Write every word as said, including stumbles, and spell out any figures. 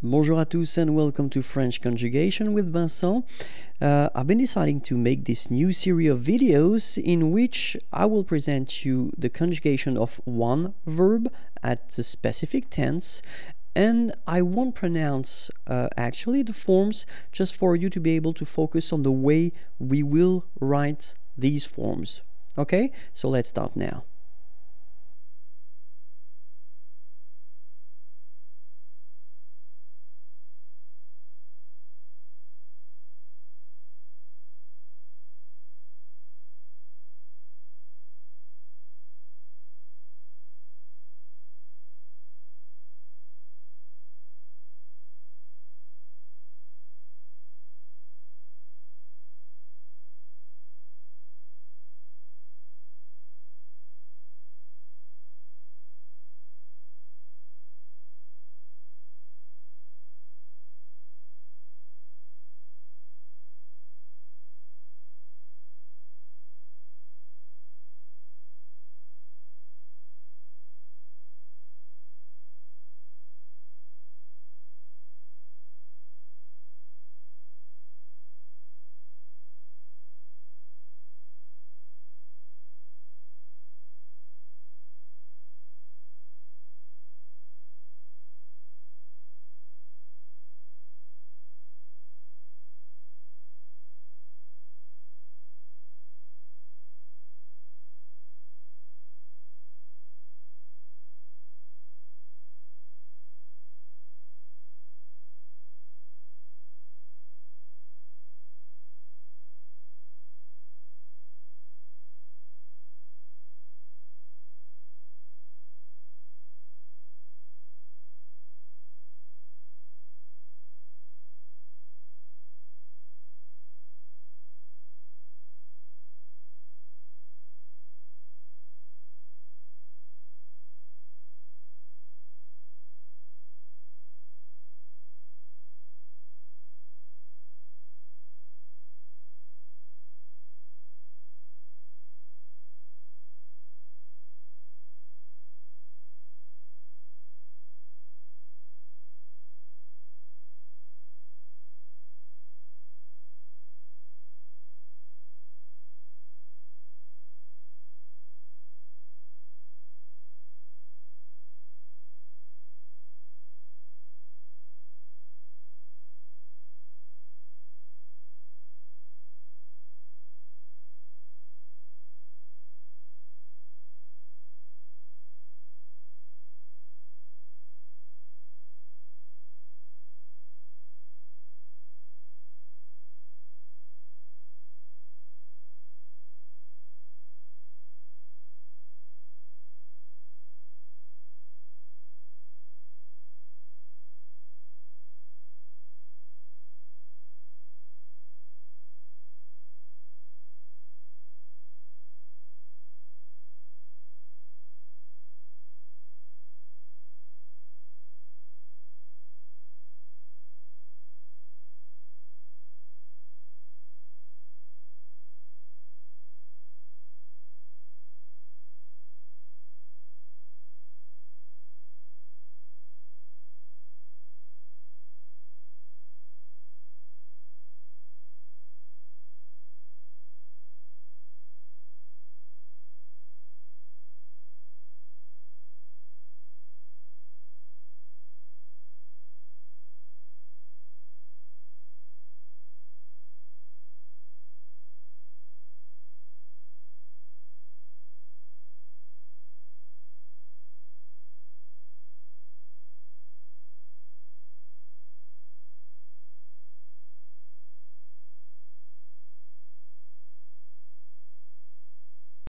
Bonjour à tous and welcome to French Conjugation with Vincent. Uh, I've been deciding to make this new series of videos in which I will present you the conjugation of one verb at a specific tense, and I won't pronounce uh, actually the forms, just for you to be able to focus on the way we will write these forms. Okay, so let's start now.